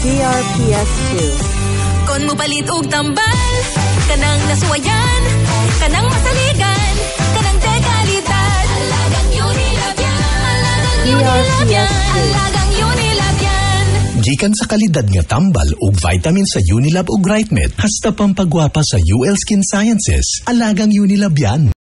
DRPS2. Kon mo palit og tambal, kanang nasuwayan, kanang masaligan, kanang dekalidad. Alagang Unilab yan. DRPS2. Alagang Unilab yan. Gikan sa kalidad nga tambal ug vitamin sa Unilab ug Rightmed, hasta pampagwapa sa UL Skin Sciences. Alagang Unilab yan.